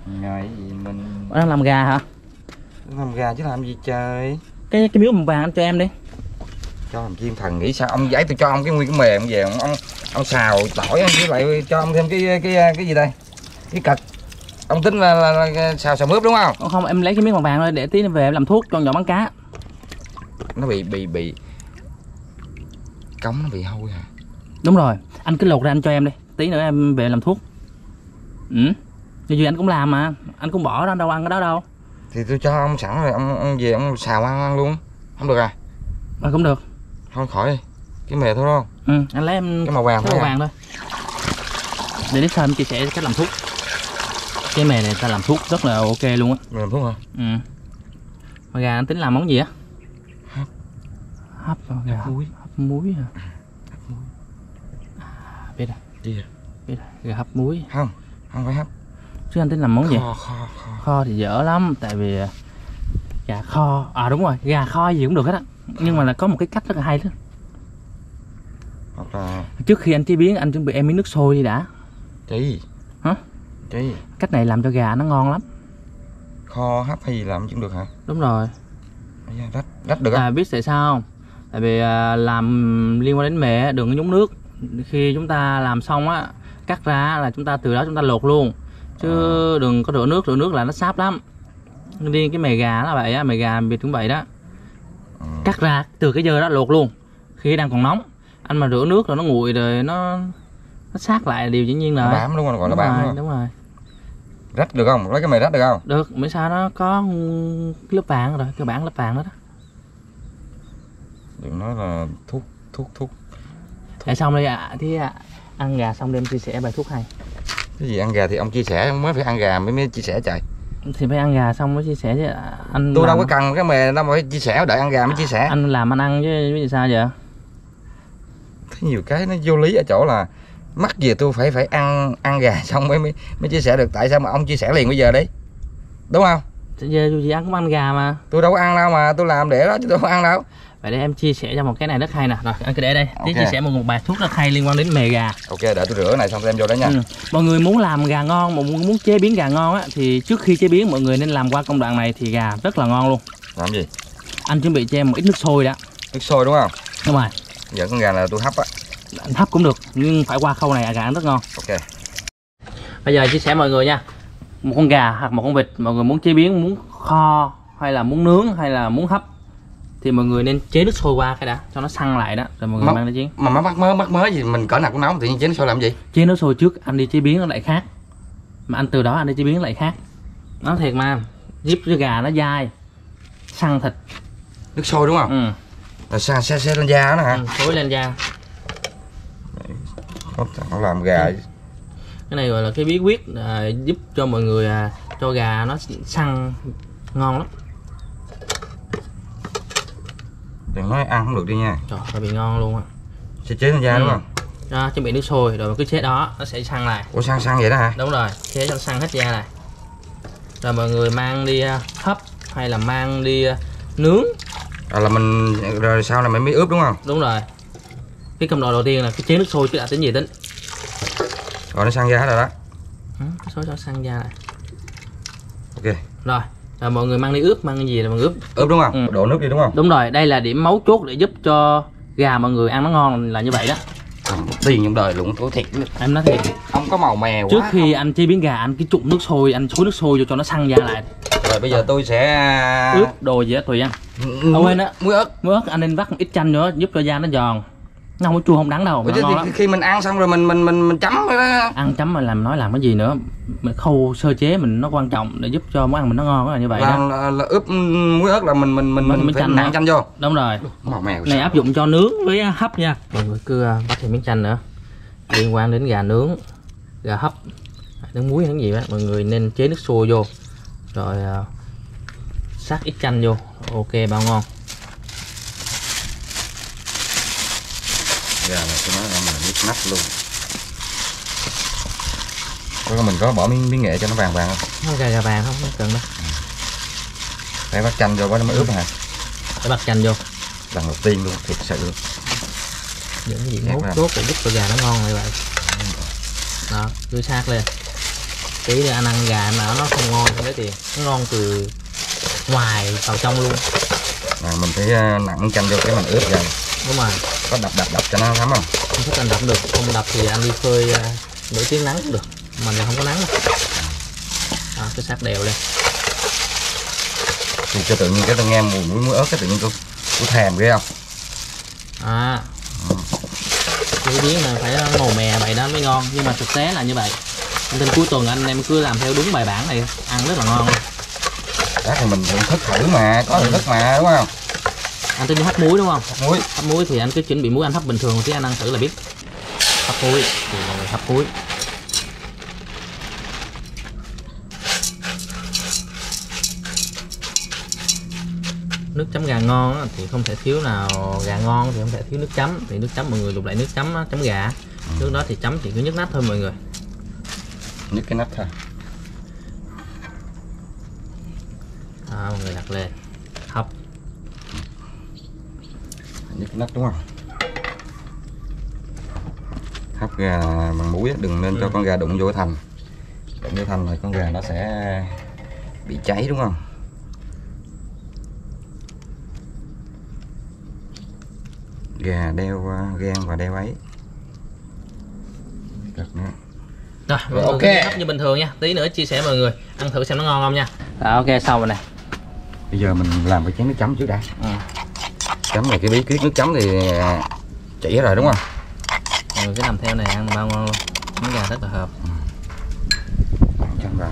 Ngày gì mình đang làm gà hả? làm gà chứ làm gì trời. Cái miếng màu vàng anh cho em đi. Cho làm chim thần nghĩ sao ông giấy tôi cho ông cái nguyên cái mềm về ông xào tỏi với lại cho ông thêm cái gì đây, cái cật. Ông tính là xào mướp đúng không? Không, em lấy cái miếng màu vàng thôi để tí về em làm thuốc cho nhỏ bán cá. Nó bị cống, nó bị hôi hả? Đúng rồi, anh cứ lột ra anh cho em đi, tí nữa em về làm thuốc. Như anh cũng làm mà, anh cũng bỏ đó đâu ăn cái đó đâu. Thì tôi cho ông sẵn rồi, ông về ông xào ăn luôn. Không được à? Cũng được. Thôi khỏi đi, cái mề thôi đúng không? Anh lấy em cái màu vàng thôi. Để tiếp sau em chia sẻ cách làm thuốc. Cái mề này ta làm thuốc rất là ok luôn á. Mày làm thuốc hả? Mà gà anh tính làm món gì á? Hấp gà. Hấp muối hả? Biết rồi. Gì vậy? Biết rồi, gà hấp muối. Không phải hấp. Chứ anh tính làm món gì? Kho thì dở lắm, tại vì gà kho. Đúng rồi, gà kho gì cũng được hết á. Nhưng mà là có một cái cách rất là hay đó. Hoặc là trước khi anh chế biến anh chuẩn bị em miếng nước sôi đi đã. Chi? Hả? Chi? Cách này làm cho gà nó ngon lắm. Kho hấp hay gì làm cũng được hả? Đúng rồi. Rách được không? Biết tại sao không? Tại vì làm liên quan đến mề đừng có nhúng nước. Khi chúng ta làm xong á, cắt ra là chúng ta từ đó chúng ta lột luôn. Chứ đừng có rửa nước là nó sáp lắm. Riêng cái mề gà là vậy á, mề gà Việt cũng vậy đó. Cắt ra từ cái dơ đó lột luôn khi đang còn nóng. Anh mà rửa nước rồi nó nguội rồi nó sát lại là điều dĩ nhiên rồi. Nó bám đúng không? Gọi là bám đúng không? Đúng rồi. Rách được không? Lấy cái mề rách được không? Được, miễn sao nó có lớp vàng rồi, cơ bản lớp vàng đó. Đừng nói là thuốc. Để xong đi ăn gà xong đêm chia sẻ bài thuốc hay. Cái gì ăn gà thì ông chia sẻ, mới phải ăn gà mới chia sẻ trời. Thì phải ăn gà xong mới chia sẻ chứ anh. Tôi đâu có cần cái mề đâu mà phải chia sẻ, đợi ăn gà mới chia sẻ. Anh làm anh ăn chứ biết sao vậy? Thấy nhiều cái nó vô lý ở chỗ là mắc gì tôi phải ăn gà xong mới chia sẻ được. Tại sao mà ông chia sẻ liền bây giờ đi, đúng không? Giờ dù gì ăn cũng ăn gà mà. Tôi đâu có ăn đâu, mà tôi làm để đó chứ tôi không ăn đâu. Vậy để em chia sẻ cho một cái này rất hay nè. Rồi anh cứ để đây. Tí chia sẻ một bài thuốc rất hay liên quan đến mề gà. Ok, đợi tôi rửa này xong đem vô đấy nha. Mọi người muốn làm gà ngon mà muốn chế biến gà ngon á, thì trước khi chế biến mọi người nên làm qua công đoạn này thì gà rất là ngon luôn. Làm gì? Anh chuẩn bị cho em một ít nước sôi đã. Nước sôi đúng không? Đúng rồi. Giờ con gà là tôi hấp á. Anh hấp cũng được nhưng phải qua khâu này gà ăn rất ngon. Ok. Bây giờ chia sẻ mọi người nha. Một con gà hoặc một con vịt mọi người muốn chế biến, muốn kho hay là muốn nướng hay là muốn hấp thì mọi người nên chế nước sôi qua cái đã cho nó săn lại đó rồi mọi người mang đi chiến. Mà mắc mớ gì mình cỡ nào cũng nấu, tự nhiên chế nước sôi làm gì? Chế nước sôi trước anh đi chế biến nó lại khác, mà anh từ đó anh đi chế biến lại khác. Nói thiệt mà giúp cho gà nó dai, săn thịt. Nước sôi đúng không? Rồi xe lên da đó hả? Xối lên da. Nó làm gà. Cái này gọi là cái bí quyết giúp cho mọi người cho gà nó săn ngon lắm. Đừng nói ăn không được đi nha. Trời ơi bị ngon luôn á. Sẽ chế lên da đúng không? Đó, chuẩn bị nước sôi rồi cứ chế đó nó sẽ săn lại. Ủa săn vậy đó hả? Đúng rồi, chế cho nó săn hết da này. Rồi mọi người mang đi hấp hay là mang đi nướng. Là mình rồi sau này mình mới ướp đúng không? Đúng rồi. Cái công đoạn đầu tiên là cái chế nước sôi chứ đã tính gì tính. Rồi nó săn da hết rồi đó. Cái số cho săn da này. Ok. Rồi mọi người mang đi ướp, mang cái gì là mình ướp. Ướp đúng không? Đổ nước đi đúng không? Đúng rồi, đây là điểm mấu chốt để giúp cho gà mọi người ăn nó ngon là như vậy đó. Tiền trong đời luôn, tôi thiệt. Em nói thiệt. Ông có màu mè quá. Trước khi anh chế biến gà anh cứ trụng nước sôi, anh xối nước sôi vô cho nó săn da lại. Rồi bây giờ tôi sẽ ướp đồ gì đó tùy ăn. Quên á, muối ớt anh nên vắt một ít chanh nữa giúp cho da nó giòn. Nó không có chua không đắng đâu. Khi mình ăn xong rồi mình chấm đó. Ăn chấm mà làm cái gì nữa. Mình khâu sơ chế mình nó quan trọng để giúp cho món ăn mình nó ngon là như vậy đó. Là ướp muối ớt là mình phải nặn chanh vô. Đúng rồi. Màu mè này áp dụng cho nướng với hấp nha. Mọi người cứ bắt thêm miếng chanh nữa. Liên quan đến gà nướng, gà hấp, nướng muối hay gì đó, mọi người nên chế nước sôi vô. Rồi sát ít chanh vô. Ok bao ngon. Gà này tôi nói là mình nhức nách luôn. Có mình có bỏ miếng nghệ cho nó vàng vàng không? Nó gà vàng không cần đâu. Phải bắt chanh vô quá nó mới ướp hả? Phải bắt chanh vô. Lần đầu tiên luôn, thiệt sự luôn. Những cái gì mấu chốt để giúp cho gà nó ngon như vậy. Đó, cứ sát lên. Tí nữa anh ăn gà mà nó không ngon không lấy tiền, nó ngon từ ngoài vào trong luôn. Mình phải nặng chanh vô cái mình ướp dần. Đúng rồi. Có đập cho nó thấm không? Không thích anh đập được, không đập thì anh đi phơi nửa tiếng nắng cũng được. Mình thì không có nắng đâu. Đó, cái sắc đều lên. Thì cho tự nhiên cái tôi nghe mùi muối ớt cái tự nhiên tôi thèm ghê không? Chế biến là phải màu mè vậy đó mới ngon, nhưng mà thực tế là như vậy. Nên cuối tuần anh em cứ làm theo đúng bài bản này, ăn rất là ngon. Đó thì mình thức thử mà, có thức mà đúng không? Anh tính đi hấp muối đúng không? Muối. Hấp muối thì anh cứ chuẩn bị muối anh hấp bình thường tí anh ăn thử là biết. Hấp muối thì mọi người hấp muối. Nước chấm gà ngon thì không thể thiếu nào, gà ngon thì không thể thiếu nước chấm. Thì nước chấm mọi người lục lại nước chấm chấm gà. Nước đó thì chấm chỉ cứ nhấc nát thôi mọi người. Nhấc cái nắp thôi. Đó, mọi người đặt lên hấp. Nhấc cái nắp đúng không? Hấp gà bằng muối đừng nên cho con gà đụng vô cái thành. Đụng vô thành thì con gà nó sẽ bị cháy đúng không? Gà đeo gan và đeo ấy. Được nữa. Rồi, ok. Hấp như bình thường nha. Tí nữa chia sẻ mọi người ăn thử xem nó ngon không nha. Rồi ok, xong rồi này. Bây giờ mình làm cái chén nước chấm trước đã. Chấm này cái bí quyết nước chấm thì chỉ rồi đúng không? Mọi người cứ làm theo này ăn bao ngon luôn. Miếng gà rất là hợp. Chấm vào.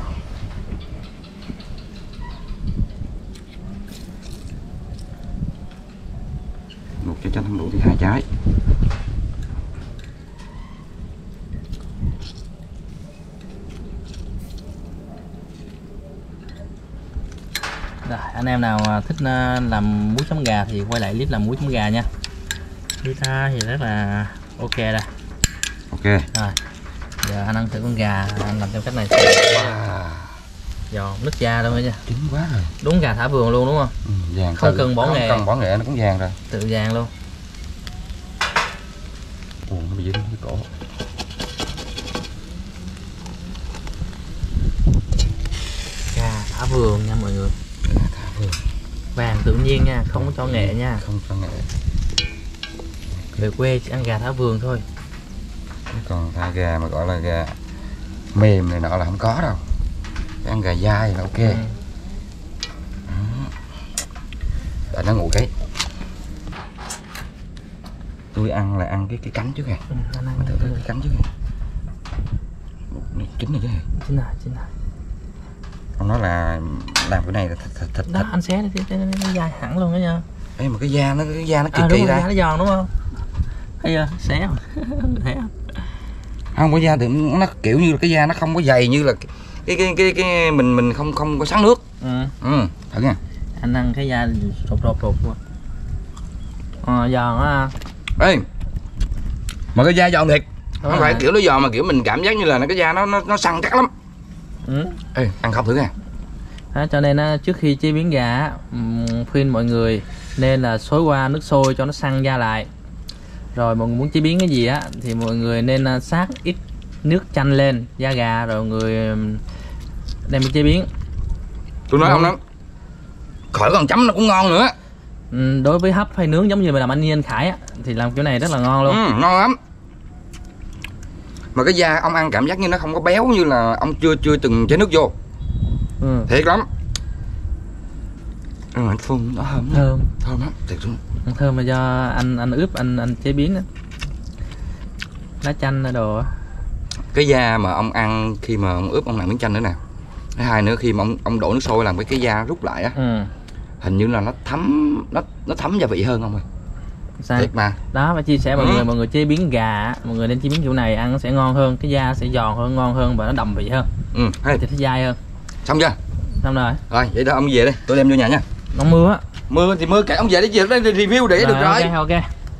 Một trái chanh không đủ thì 2 trái. Rồi, anh em nào thích làm muối chấm gà thì quay lại clip làm muối chấm gà nha. Clip ta thì rất là ok đây. Ok. Rồi, giờ anh ăn thử con gà, anh làm theo cách này. Wow. Giòn nứt da đâu nha. Chín quá rồi. Đúng gà thả vườn luôn đúng không? Vàng không cần bỏ nghệ. Không cần bỏ nghệ nó cũng vàng rồi. Tự vàng luôn. Ồ, nó bị dính cái cổ. Gà thả vườn nha mọi người. Thả vườn. Vàng tự nhiên nha, không có cho nghệ nha. Không cho nghệ. Về quê chỉ ăn gà thả vườn thôi. Còn thả gà mà gọi là gà mềm này nọ là không có đâu. Phải ăn gà dai là ok. Để nó ngủ cái. Tôi ăn là ăn cái cánh trước kìa. Anh ăn thử cái cánh trước kìa. Chín rồi chứ. Chín rồi. Ông nói là làm cái này là thịt. Đó, anh xé nó dai hẳn luôn đó nha. Ê mà cái da nó kỳ đúng kỳ rồi, ra. da nó giòn đúng không? Thấy chưa? Xé không? Thấy không? Không có da thì nó kiểu như là cái da nó không có dày như là cái mình không có sáng nước. Thử nha. Anh ăn cái da rột luôn. Giòn á. Ê, mà cái da giòn thiệt. Không phải kiểu nó giòn mà kiểu mình cảm giác như là cái da nó săn chắc lắm. Ê, ăn không thử nha. Đó, cho nên trước khi chế biến gà khuyên mọi người nên là xối qua nước sôi cho nó săn da lại. Rồi mọi người muốn chế biến cái gì á thì mọi người nên sát ít nước chanh lên da gà rồi mọi người đem đi chế biến. Tôi nói ông đó, khỏi còn chấm nó cũng ngon nữa. Đối với hấp hay nướng giống như mà làm anh Khải á, thì làm kiểu này rất là ngon luôn. Ngon lắm. Mà cái da ông ăn cảm giác như nó không có béo như là ông chưa từng chế nước vô. Thiệt lắm. Anh phun nó thơm lắm, thiệt luôn. Thơm mà do anh ướp anh chế biến đó. Lá chanh đồ. Cái da mà ông ăn khi mà ông ướp ông làm miếng chanh nữa nè. Thứ hai nữa khi mà ông đổ nước sôi làm cái da rút lại á. Hình như là nó thấm gia vị hơn không ơi. Sao? Thiệt mà. Đó và chia sẻ mọi người chế biến gà, mọi người nên chế biến kiểu này ăn nó sẽ ngon hơn, cái da sẽ giòn hơn, ngon hơn và nó đậm vị hơn. Thì nó dai hơn. Xong chưa? Xong rồi. Rồi, vậy đó ông về đây, tôi đem vô nhà nha. Nó mưa á. Mưa thì mưa kệ ông về để review để được rồi. Ok.